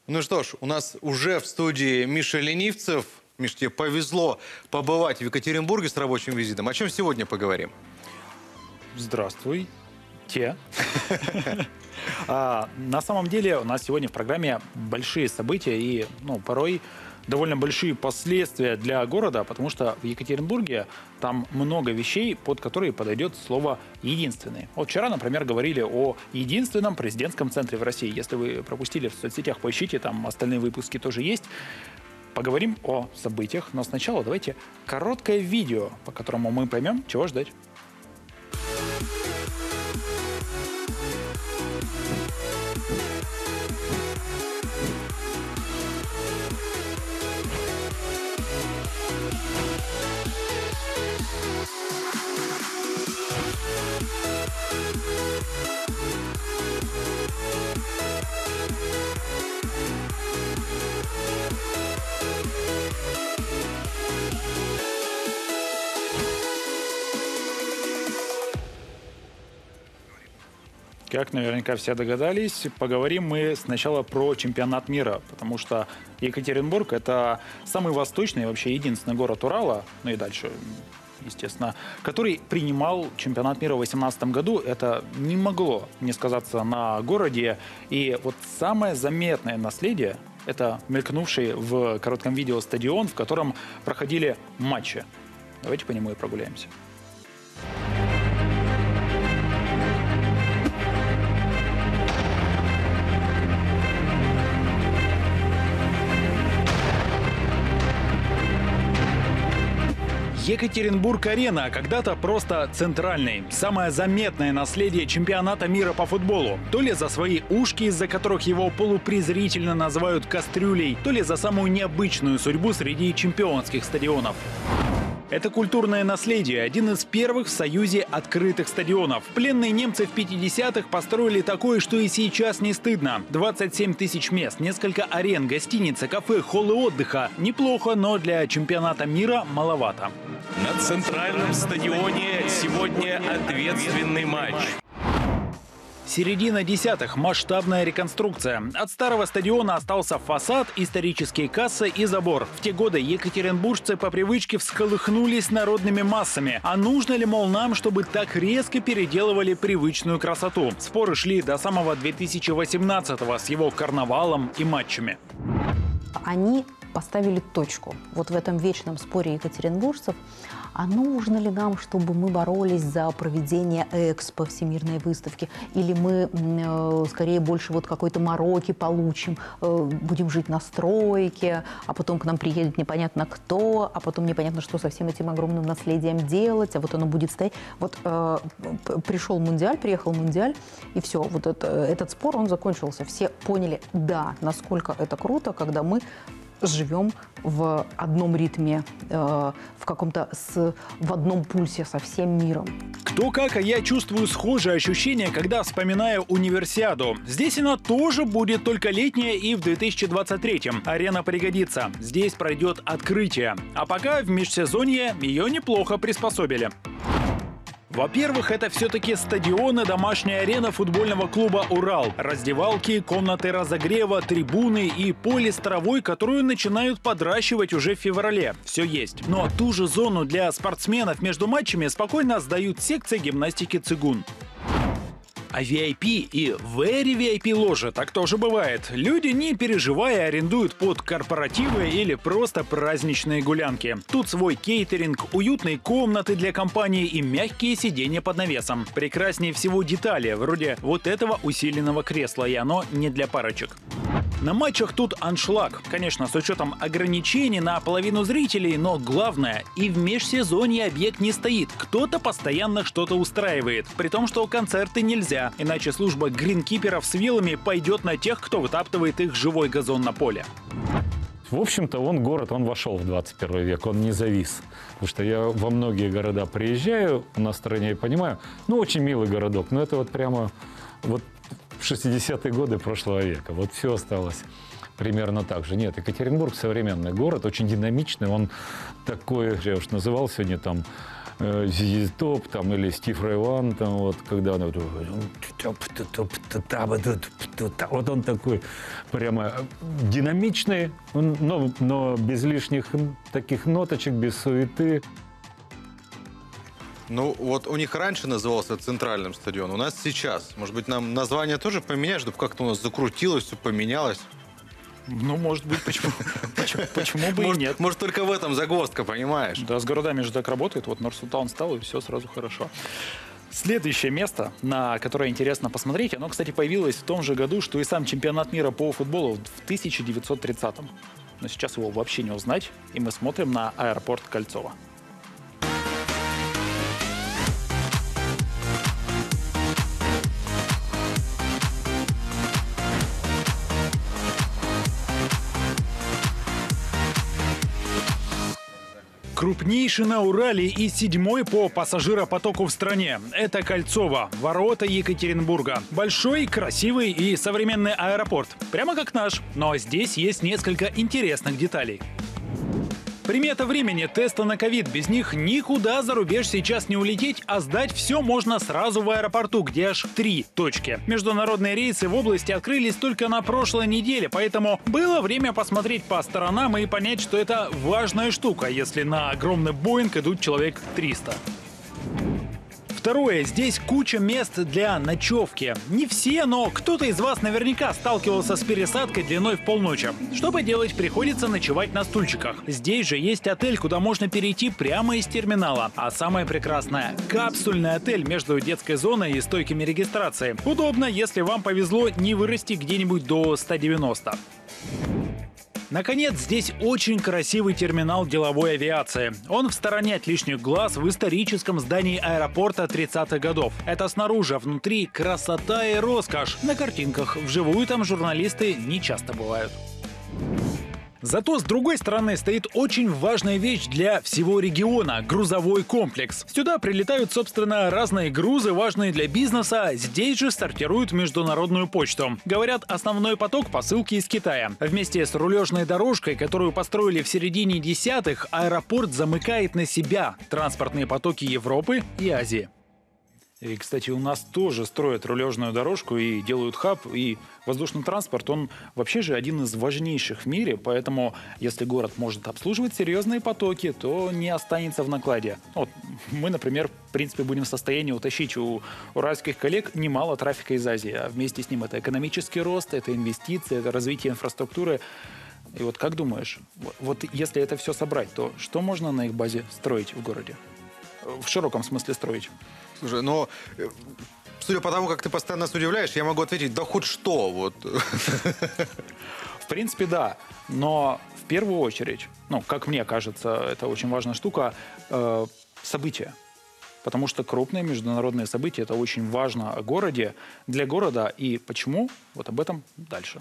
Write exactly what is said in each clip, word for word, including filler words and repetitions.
Ну что ж, у нас уже в студии Миша Ленивцев. Миш, тебе повезло побывать в Екатеринбурге с рабочим визитом. О чем сегодня поговорим? Здравствуй, те. На самом деле у нас сегодня в программе большие события и ну, порой довольно большие последствия для города, потому что в Екатеринбурге там много вещей, под которые подойдет слово «единственный». Вот вчера, например, говорили о единственном президентском центре в России. Если вы пропустили в соцсетях, поищите, там остальные выпуски тоже есть. Поговорим о событиях, но сначала давайте короткое видео, по которому мы поймем, чего ждать. Как наверняка все догадались, поговорим мы сначала про чемпионат мира, потому что Екатеринбург – это самый восточный, вообще единственный город Урала, ну и дальше, естественно, который принимал чемпионат мира в две тысячи восемнадцатом году. Это не могло не сказаться на городе. И вот самое заметное наследие – это мелькнувший в коротком видео стадион, в котором проходили матчи. Давайте по нему и прогуляемся. Екатеринбург-арена когда-то просто центральный. Самое заметное наследие чемпионата мира по футболу. То ли за свои ушки, из-за которых его полупрезрительно называют кастрюлей, то ли за самую необычную судьбу среди чемпионских стадионов. Это культурное наследие, один из первых в Союзе открытых стадионов. Пленные немцы в пятидесятых построили такое, что и сейчас не стыдно. двадцать семь тысяч мест, несколько арен, гостиницы, кафе, холлы отдыха. Неплохо, но для чемпионата мира маловато. На центральном стадионе сегодня ответственный матч. Середина десятых. Масштабная реконструкция. От старого стадиона остался фасад, исторические кассы и забор. В те годы екатеринбуржцы по привычке всколыхнулись народными массами. А нужно ли, мол, нам, чтобы так резко переделывали привычную красоту? Споры шли до самого две тысячи восемнадцатого с его карнавалом и матчами. Они поставили точку вот в этом вечном споре екатеринбуржцев. А нужно ли нам, чтобы мы боролись за проведение Экспо, Всемирной выставки, или мы э, скорее больше вот какой-то мороки получим, э, будем жить на стройке, а потом к нам приедет непонятно кто, а потом непонятно, что со всем этим огромным наследием делать, а вот оно будет стоять. Вот э, пришел Мундиаль, приехал Мундиаль, и все, вот это, этот спор, он закончился. Все поняли, да, насколько это круто, когда мы живем в одном ритме, э, в каком-то с, в одном пульсе со всем миром. Кто как, а я чувствую схожие ощущения, когда вспоминаю Универсиаду. Здесь она тоже будет только летняя и в две тысячи двадцать третьем. Арена пригодится. Здесь пройдет открытие. А пока в межсезонье ее неплохо приспособили. Во-первых, это все-таки стадион и домашняя арена футбольного клуба «Урал». Раздевалки, комнаты разогрева, трибуны и поле с травой, которую начинают подращивать уже в феврале. Все есть. Ну а ту же зону для спортсменов между матчами спокойно сдают секции гимнастики «Цигун». А ви ай пи и very ви ай пи ложи так тоже бывает. Люди, не переживая, арендуют под корпоративы или просто праздничные гулянки. Тут свой кейтеринг, уютные комнаты для компании и мягкие сиденья под навесом. Прекраснее всего детали, вроде вот этого усиленного кресла, и оно не для парочек. На матчах тут аншлаг. Конечно, с учетом ограничений на половину зрителей, но главное, и в межсезонье объект не стоит. Кто-то постоянно что-то устраивает. При том, что концерты нельзя, иначе служба гринкиперов с вилами пойдет на тех, кто вытаптывает их живой газон на поле. В общем-то, он город, он вошел в двадцать первый век, он не завис. Потому что я во многие города приезжаю на стороне и понимаю, ну, очень милый городок, но это вот прямо вот шестидесятые годы прошлого века. Вот все осталось примерно так же. Нет, Екатеринбург современный город, очень динамичный. Он такой, я уж называл сегодня там Зизи Топ там, или Стив Рэй Ван, там, вот, когда он вот он такой прямо динамичный, но, но без лишних таких ноточек, без суеты. Ну, вот у них раньше назывался центральным стадионом, у нас сейчас. Может быть, нам название тоже поменять, чтобы как-то у нас закрутилось, все поменялось? Ну, может быть, почему, почему, почему бы может, и нет. Может, только в этом загвоздка, понимаешь? Да, с городами же так работает. Вот Нур-Султан стал, и все сразу хорошо. Следующее место, на которое интересно посмотреть, оно, кстати, появилось в том же году, что и сам чемпионат мира по футболу в тысяча девятьсот тридцатом. Но сейчас его вообще не узнать, и мы смотрим на аэропорт Кольцово. Крупнейший на Урале и седьмой по пассажиропотоку в стране. Это Кольцово, ворота Екатеринбурга. Большой, красивый и современный аэропорт. Прямо как наш. Но здесь есть несколько интересных деталей. Примета времени теста на ковид. Без них никуда за рубеж сейчас не улететь, а сдать все можно сразу в аэропорту, где аж три точки. Международные рейсы в области открылись только на прошлой неделе, поэтому было время посмотреть по сторонам и понять, что это важная штука, если на огромный Боинг идут человек триста. Второе. Здесь куча мест для ночевки. Не все, но кто-то из вас наверняка сталкивался с пересадкой длиной в полночи. Что поделать, приходится ночевать на стульчиках. Здесь же есть отель, куда можно перейти прямо из терминала. А самое прекрасное – капсульный отель между детской зоной и стойками регистрации. Удобно, если вам повезло не вырасти где-нибудь до ста девяноста. Наконец, здесь очень красивый терминал деловой авиации. Он в стороне от лишних глаз в историческом здании аэропорта тридцатых годов. Это снаружи, а внутри красота и роскошь. На картинках вживую там журналисты не часто бывают. Зато с другой стороны стоит очень важная вещь для всего региона – грузовой комплекс. Сюда прилетают, собственно, разные грузы, важные для бизнеса. Здесь же сортируют международную почту. Говорят, основной поток – посылки из Китая. Вместе с рулежной дорожкой, которую построили в середине десятых, аэропорт замыкает на себя транспортные потоки Европы и Азии. И, кстати, у нас тоже строят рулежную дорожку и делают хаб, и воздушный транспорт, он вообще же один из важнейших в мире, поэтому если город может обслуживать серьезные потоки, то не останется в накладе. Вот мы, например, в принципе, будем в состоянии утащить у уральских коллег немало трафика из Азии, а вместе с ним это экономический рост, это инвестиции, это развитие инфраструктуры. И вот как думаешь, вот если это все собрать, то что можно на их базе строить в городе? В широком смысле строить. Слушай, но судя по тому, как ты постоянно нас удивляешь, я могу ответить, да хоть что. Вот. В принципе, да. Но в первую очередь, ну, как мне кажется, это очень важная штука, э, события. Потому что крупные международные события – это очень важно о городе, для города. И почему? Вот об этом дальше.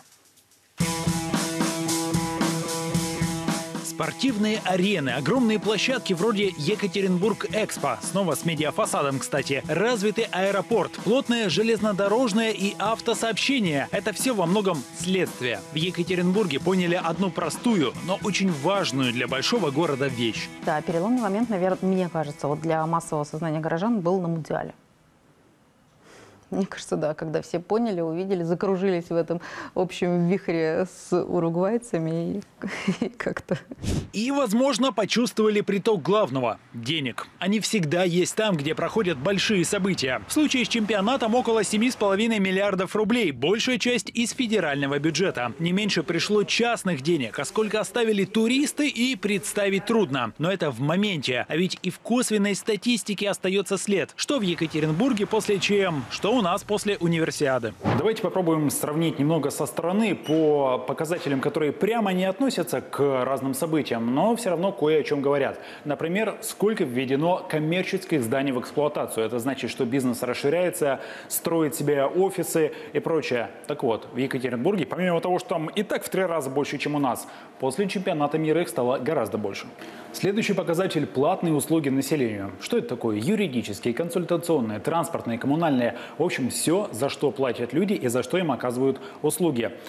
Спортивные арены, огромные площадки вроде Екатеринбург-Экспо, снова с медиафасадом, кстати, развитый аэропорт, плотное железнодорожное и автосообщение – это все во многом следствие. В Екатеринбурге поняли одну простую, но очень важную для большого города вещь. Да, переломный момент, наверное, мне кажется, вот для массового сознания горожан был на Мундиале. Мне кажется, да, когда все поняли, увидели, закружились в этом общем вихре с уругвайцами и как-то... И, возможно, почувствовали приток главного – денег. Они всегда есть там, где проходят большие события. В случае с чемпионатом около семи с половиной миллиардов рублей, большая часть из федерального бюджета. Не меньше пришло частных денег, а сколько оставили туристы, и представить трудно. Но это в моменте, а ведь и в косвенной статистике остается след. Что в Екатеринбурге после ЧМ, что у нас после универсиады. Давайте попробуем сравнить немного со стороны по показателям, которые прямо не относятся к разным событиям, но все равно кое о чем говорят. Например, сколько введено коммерческих зданий в эксплуатацию. Это значит, что бизнес расширяется, строит себе офисы и прочее. Так вот, в Екатеринбурге, помимо того, что там и так в три раза больше, чем у нас, после чемпионата мира их стало гораздо больше. Следующий показатель – платные услуги населению. Что это такое? Юридические, консультационные, транспортные, коммунальные. В общем, все, за что платят люди и за что им оказывают услуги.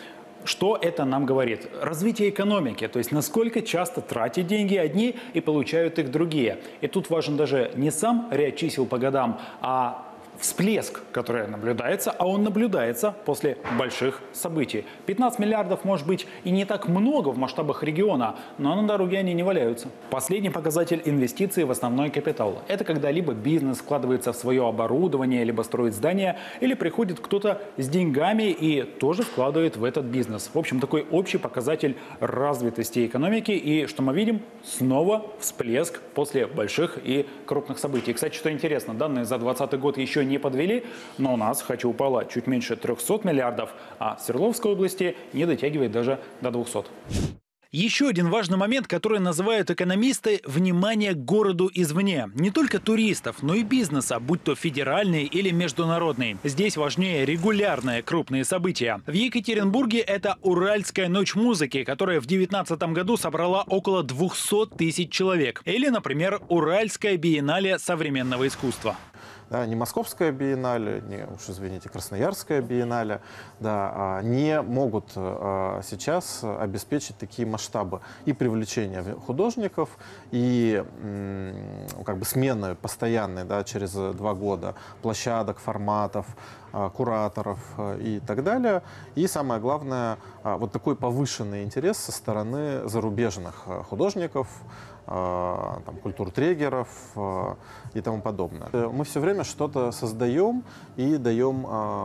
Что это нам говорит? Развитие экономики, то есть насколько часто тратят деньги одни и получают их другие. И тут важен даже не сам ряд чисел по годам, а всплеск, который наблюдается, а он наблюдается после больших событий. пятнадцать миллиардов, может быть, и не так много в масштабах региона, но на дороге они не валяются. Последний показатель инвестиций в основной капитал. Это когда либо бизнес вкладывается в свое оборудование, либо строит здания, или приходит кто-то с деньгами и тоже вкладывает в этот бизнес. В общем, такой общий показатель развитости экономики. И что мы видим? Снова всплеск после больших и крупных событий. Кстати, что интересно, данные за двадцатый год еще не подвели, но у нас, хочу, упало чуть меньше трёхсот миллиардов, а в Свердловской области не дотягивает даже до двухсот. Еще один важный момент, который называют экономисты – внимание к городу извне. Не только туристов, но и бизнеса, будь то федеральный или международный. Здесь важнее регулярные крупные события. В Екатеринбурге это Уральская ночь музыки, которая в две тысячи девятнадцатом году собрала около двухсот тысяч человек. Или, например, Уральская биеннале современного искусства. Да, не Московская биеннале, не, уж извините, Красноярская биеннале, да, не могут а, сейчас обеспечить такие масштабы и привлечения художников, и м, как бы смены постоянной, да, через два года площадок, форматов, а, кураторов а, и так далее. И самое главное, а, вот такой повышенный интерес со стороны зарубежных а, художников, там, культуртрегеров и тому подобное. Мы все время что-то создаем и даем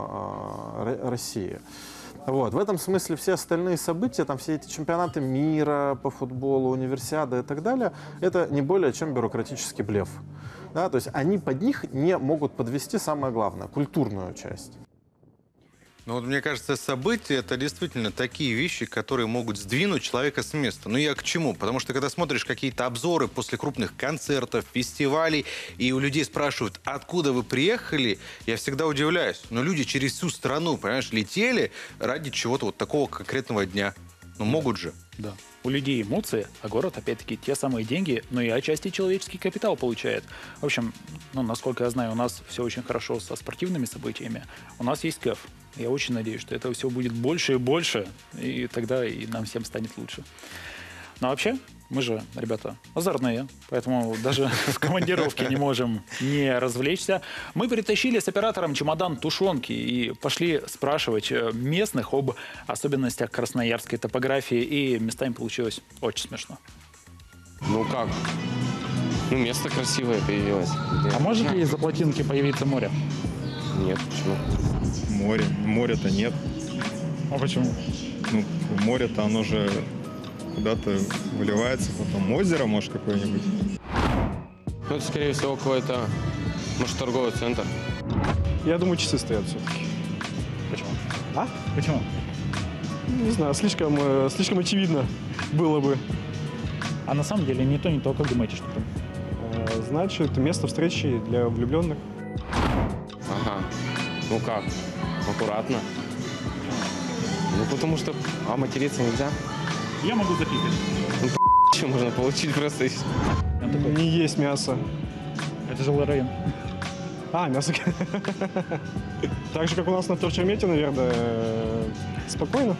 России. Вот. В этом смысле все остальные события, там, все эти чемпионаты мира по футболу, универсиады и так далее, это не более чем бюрократический блеф. Да? То есть они под них не могут подвести самое главное – культурную часть. Ну вот мне кажется, события — это действительно такие вещи, которые могут сдвинуть человека с места. Ну я к чему? Потому что когда смотришь какие-то обзоры после крупных концертов, фестивалей, и у людей спрашивают, откуда вы приехали, я всегда удивляюсь. Но люди через всю страну, понимаешь, летели ради чего-то вот такого конкретного дня. Ну могут же. Да. У людей эмоции, а город, опять-таки, те самые деньги, но и отчасти человеческий капитал получает. В общем, ну, насколько я знаю, у нас все очень хорошо со спортивными событиями. У нас есть КЭФ. Я очень надеюсь, что этого всего будет больше и больше, и тогда и нам всем станет лучше. Но вообще, мы же, ребята, озорные, поэтому даже в командировке не можем не развлечься. Мы перетащили с оператором чемодан тушенки и пошли спрашивать местных об особенностях красноярской топографии, и местами получилось очень смешно. Ну как? Ну, место красивое появилось. А может ли из-за плотинки появиться море? Нет, почему? Море. Моря-то нет. А почему? Ну, море-то оно же куда-то выливается, потом озеро, может, какое-нибудь. Ну, это, скорее всего, какой-то, может, торговый центр. Я думаю, часы стоят все-таки. Почему? А? Почему? Не знаю, слишком, э, слишком очевидно было бы. А на самом деле не то, не то. Как думаете, что там? Э, значит, место встречи для влюбленных. Ага. Ну как? Аккуратно. Ну, потому что... А материться нельзя? Я могу запикать. Ну, что можно получить просто? Не есть мясо. Это жилой район. А, мясо. Так же, как у нас на Торчермете, наверное, спокойно.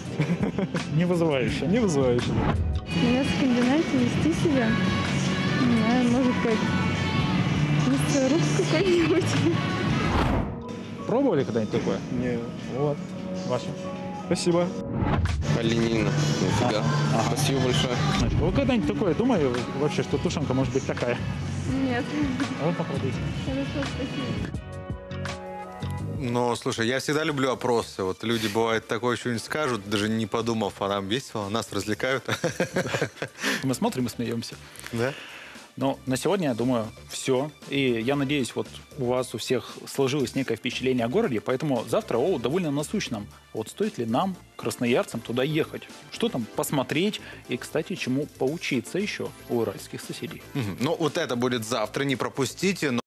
Не вызывающе. Не вызывающе. На мясокомбинате вести себя, не знаю, может как мясоруб какой-нибудь. Пробовали когда-нибудь такое? Не. Вот. Ваше. Спасибо. Оленина. Ну, тебя. Ага. Спасибо большое. Значит, вы когда-нибудь такое думали вообще, что тушенка может быть такая? Нет. А вы попробуйте. Хорошо, спасибо. Но, слушай, я всегда люблю опросы. Вот люди, бывает, такое что-нибудь скажут, даже не подумав, а нам весело, нас развлекают. Мы смотрим и смеемся. Да? Но на сегодня, я думаю, все. И я надеюсь, вот у вас у всех сложилось некое впечатление о городе, поэтому завтра о довольно насущном. Вот стоит ли нам, красноярцам, туда ехать? Что там посмотреть? И, кстати, чему поучиться еще у уральских соседей? Ну, вот это будет завтра, не пропустите.